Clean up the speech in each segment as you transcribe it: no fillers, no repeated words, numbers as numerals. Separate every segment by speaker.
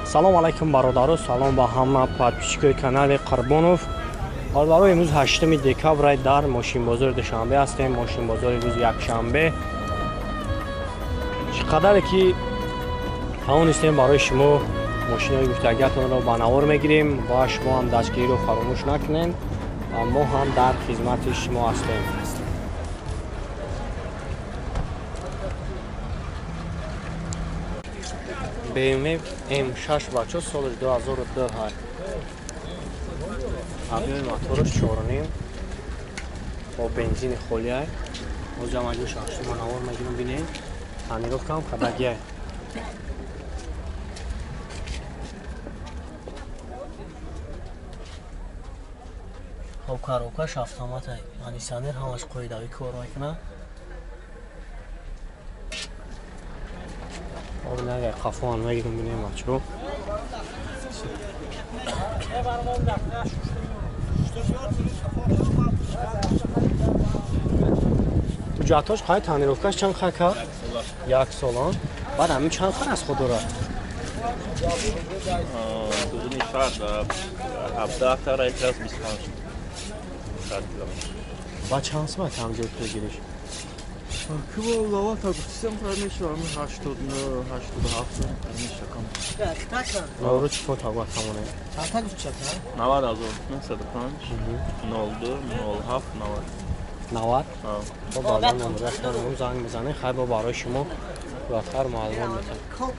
Speaker 1: салом алайкум бародаро, салом ба ҳама подписчикои канали Қарбонов. Бародаро, имрӯз 8 декабр дар мошинбозори Душанбе ҳастем. Мошинбозори рӯзи якшанбе. чӣ қадаре ки тавонистем барои шумо мошинои гуфтагиатонро ба навор мегирем ва шумо ҳам дастгириро фаромӯш накунед ва мо ҳам дар хизмати шумо ҳастем. BMW M6 бачо соли 2002 объеми мотораш 4.5 бо бензини холия. ҳозир ҳам шахси ма навор мегирам, бинед танировкам хадагия. коробкаш автомата, кондиционер ҳамаш қоидави кор мекунад. Orada kafan megirim bineyim açık. Bu jatoş kay tanirovkaş çan khaka? Yak solan. Bad hami çan khar az khod ora.
Speaker 2: Duzuni shart 17 ta raytras 25. Shart kilometr.
Speaker 1: Ba chans ma tam joyga girish.
Speaker 2: Ki vallahi taksiyem kardeşim var mı? 87 kardeşim.
Speaker 1: Doğru çıkıyor tabi tamamı.
Speaker 3: Çanta güççek ha?
Speaker 2: Ne var az oldu? Nasıl kaç? Ne oldu? Ne oldu? Ne var?
Speaker 1: Ne var?
Speaker 2: Ha.
Speaker 1: O bağlam numara sanırım zang mizane xayba barای شما راحت‌تر معلومات میدم.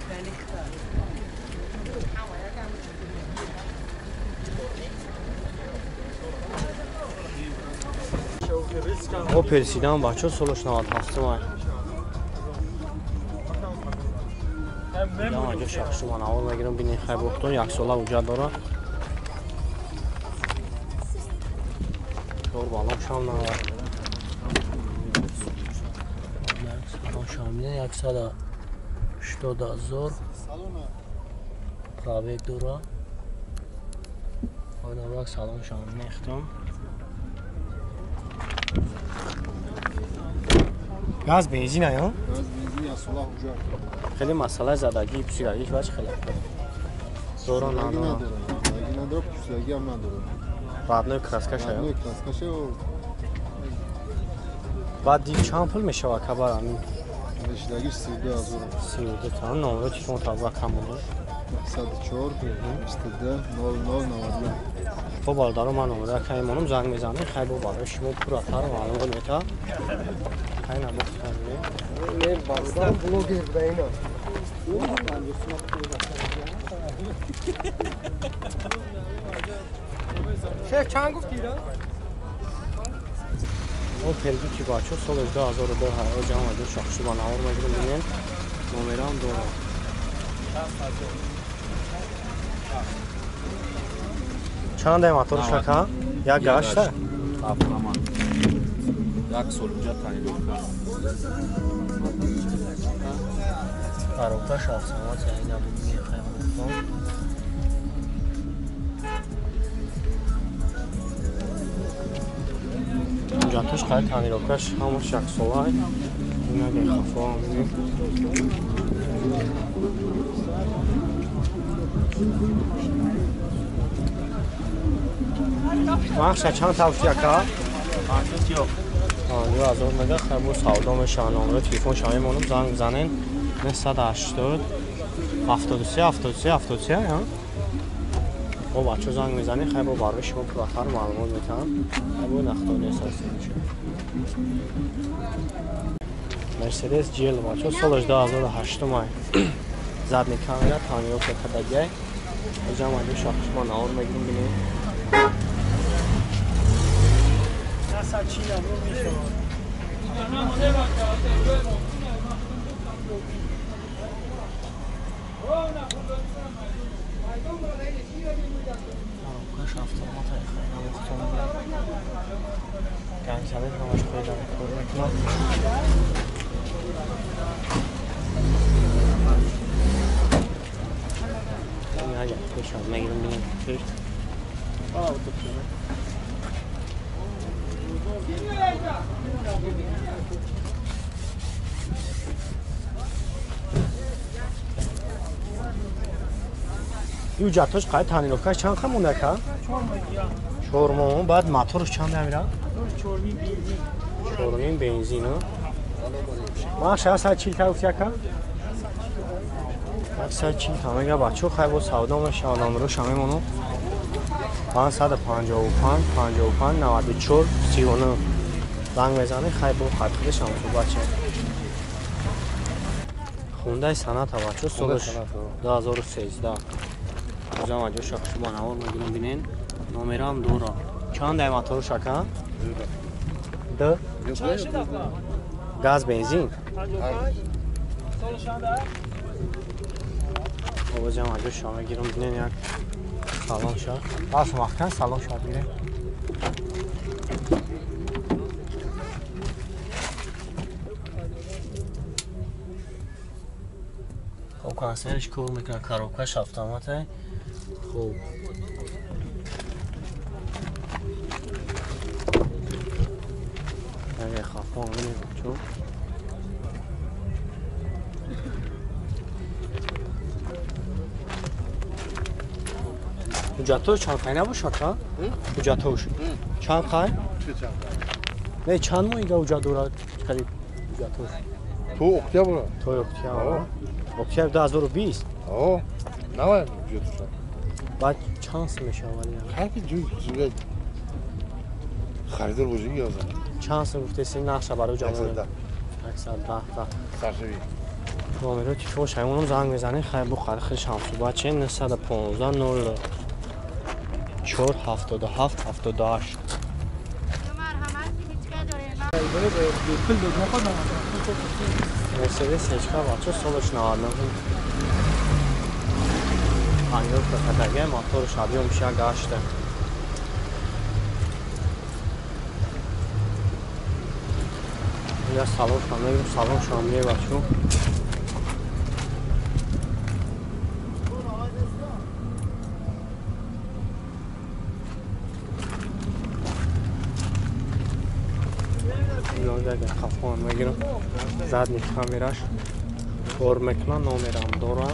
Speaker 1: او پرسیدم بچه سولش 97 مای. یا اینجا شخصی من اول میگیرم ببینید خیلی وقتون یک ساله وجود داره. دور بالام شام نوار. شامیه 180,000. پرابیک دورا. آن وقت سالن شامیه اختم. گاز بنزین ها؟
Speaker 4: گاز بنزین یا سولا وجود.
Speaker 1: خیلی مسئله زدگی پوسیدگیش باشه خیلی. دوران نداره.
Speaker 4: زدگی نداره، پوسیدگی هم نداره.
Speaker 1: رادنوی کراسکش ها؟
Speaker 4: رادنوی کراسکش و
Speaker 1: بعد دیگه چند پول میشه و کبار همین؟
Speaker 4: پوسیدگیش 32,000.
Speaker 1: 32 تا نمره چطور طبقه کم بوده؟
Speaker 4: 104 22 00
Speaker 1: خب بالدارو من نمره که ایمانم زنگ میزنه خیلی برای شما پراتر معلوم میتا. خیلی نبود
Speaker 4: نه بالدار بلوگر بوده اینا.
Speaker 3: شیخ چند گفتی را؟
Speaker 1: او پلگی که بچه سال 2002 ها جمع دو شخصی با نوار میگیرم بینید نمره هم داره. چند موتورش که؟ یک گاشته؟
Speaker 2: Apraman. Yak solunca tanirovka.
Speaker 1: Karovka şahsıma seninle bunu yıkayamam. Jatoş kayıt tanirovkaş ama şahs olay. Buna gel kafam. Maxşa çand tavsiye ka?
Speaker 2: Artık yok.
Speaker 1: Yo az اون میگه خب سودا شاهنامه تلفن شایمونم زنگ بزنین 980 73 73 73 ها او بچه زنگ میزنی خیلی برای شما پراتر معلومات میتونم خیلی نختانی اساسی میشه مرسدس جیل بچه سالش 2008 مای زد میکنه تانیو که کدگی اجام اگه شخص ما نور میگیم بینیم
Speaker 3: چی نمو میشه
Speaker 1: کاش автомат خیلی مختلفه گنجانه همش پیدا میکنم این هایی خوشم میگیرم بینیم کشت Ücretoş qay tanirovkash chand xamunda ka? 4 mah. Ba'd motorش chand amira? 4 benzin. Ma 640 ta uftiya ka? 640 ta mega bacho khay bo savdo ma shalomro shamemonu 555 55 94 39 زنگ بزنه خیلی با خط شما تو بچه خونده سنت ها بچه سالش 2013 از آمجا شاکش با نوار مگیرم بینین نومره هم دورا چند ده موتور شکن؟ ده؟ گاز بنزین؟ از آمجا شما مگیرم بینین یک سالان شد باز مخکن سالان شد بیره کنسرش کار میکنه کاروکش автомате خوب اگه خفان بینیم چون حجتوش چند خواهی نباشه که؟ حجتوش چند خواهی؟ نه چند ماه اینگه حجت دورا قریب حجتوش
Speaker 4: تو اکتبر
Speaker 1: تو اکتبر اکتبر 2020
Speaker 4: نه جوتشا
Speaker 1: بعد چانس میشه ولی
Speaker 4: خیلی جوی خریدار بوجی یازم
Speaker 1: چانس گفته سین نقشه برای جامعه 110
Speaker 4: سرشوی
Speaker 1: نمره تیفون شایمونم زنگ بزنه خیلی بخواد خیلی شانسی باید چه 915 0 4 77 78 مرسدس هچکا بچه صبحش نهارنه پنیر به خدگه موتور شبیه میشه گشته یا سالن شامل سالن شاملیه بچه اگه خفان میگیرم زد میکنم میراش کار میکنم نمیرم دورم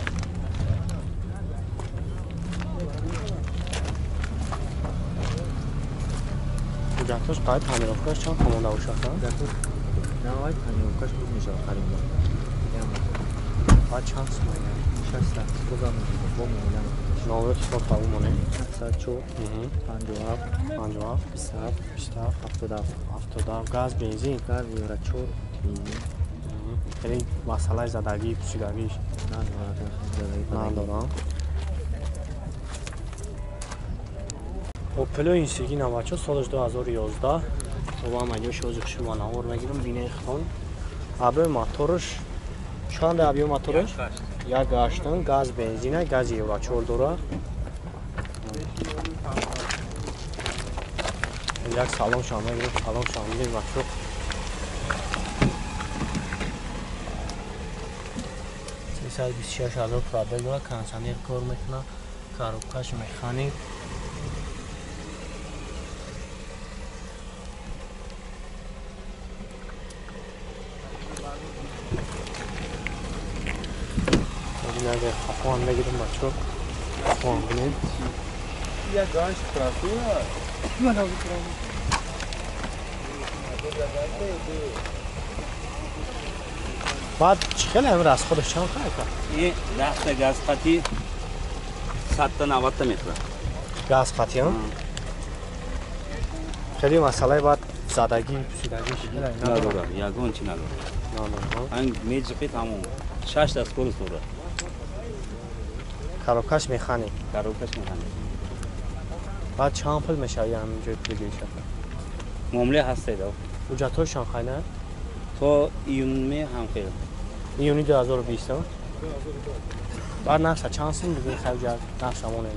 Speaker 1: جاتوش قاید پنیروکاش چند کمونده باشه خواهد؟
Speaker 2: جاتوش نه آقای پنیروکاش بود میشه خریم
Speaker 1: باید چند سمایه؟
Speaker 2: 60 بزن با مولا
Speaker 1: نوره تو خواهو مونه
Speaker 2: 74 57
Speaker 1: 57
Speaker 2: 27
Speaker 1: 27 77 گاز بنزین
Speaker 2: گاز یورا 4 بنزین
Speaker 1: خیلی مسئله زدگی پوشیدگیش ندارم اوپلو اینسیگی نوچه سالش 2011 و هم اگه شوزش شما نهار میگیرم بینه خون ابه موتورش چند ابه موتورش؟ یک گاشتن گاز بنزینه گاز یورا 4 دوره یک سالن شامل میگیرم سالن شامل بچه 326,000 پرابل داره کانسانیر کار میکنه کاروکاش مکانیک اگه خفان بگیرم بچه خفان بینید
Speaker 4: یا گاش پراتوره
Speaker 1: بعد خیلی همه از خودش چند خواهد کرد؟
Speaker 2: این 10 گاز قطی 100 تا 90 تا میخوره
Speaker 1: گاز قطی هم؟ خیلی مسئله باید زدگی پوشیدگیش
Speaker 2: نداره یگان چی نداره این میجقی تمام 6 دست کل سوره
Speaker 1: کاروکاش میخانی
Speaker 2: کاروکاش میخانی
Speaker 1: بعد چند پل میشه یا همینجای پل گیشه
Speaker 2: معامله هسته دو
Speaker 1: اوجتوش چند خواهی نه؟
Speaker 2: تو ایون می هم خیلی
Speaker 1: ایونی 2020 بعد نقشه چند سیم بگیم خیلی جد نقشه مونه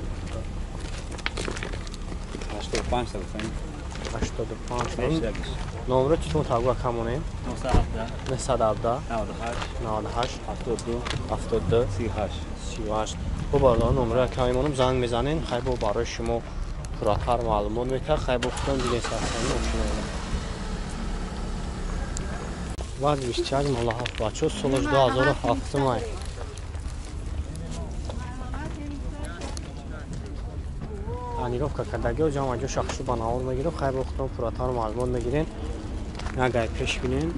Speaker 2: 85 تا بسیم
Speaker 1: 85 نمره چطور تاگوه کمونه؟ 917 98 72 38 بالا نمره کمیمونم زنگ میزنین خیلی برای شما پراتر معلومات میتر خیلی بختن دیگه سرسانی نمشونه بعد بیشتر مالا هفت بچه سالش 2007 مای планировка кардагӣ ҷам аҷо шахшу ба навор мегирем хайр вақтон пурратар маълумот мегирем ягай пеш бинем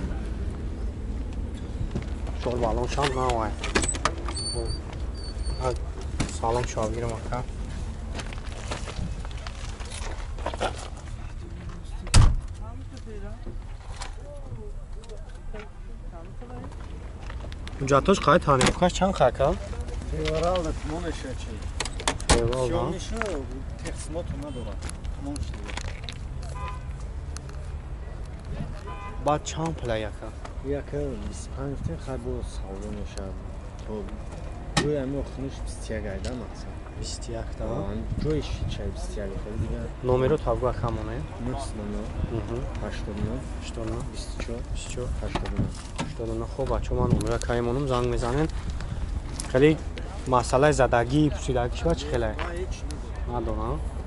Speaker 1: шор балон шам навай салом шавгирам ака ҳуҷҷатош қай таънифкаш чанд хака
Speaker 3: Феврал да тумонеша чи.
Speaker 1: феврал да
Speaker 3: Сёмиша тақсимоту надорад. Тамом шуда.
Speaker 1: баъд чанд пула яка
Speaker 3: Яка 25 тин хай бо савлонеша. То ҷои ами охуниш 21 айда мақсад.
Speaker 1: 21 да
Speaker 3: Ҷои чай 21 хел дига.
Speaker 1: номеро тавгӯ акамоне
Speaker 3: 99 89
Speaker 1: 89
Speaker 3: 24
Speaker 1: 24
Speaker 3: 89.
Speaker 1: хуб бачо ман номеро каймонум занг мезанем хеле масъалаи задагӣ пусидагӣ шуда чӣ хеле надорам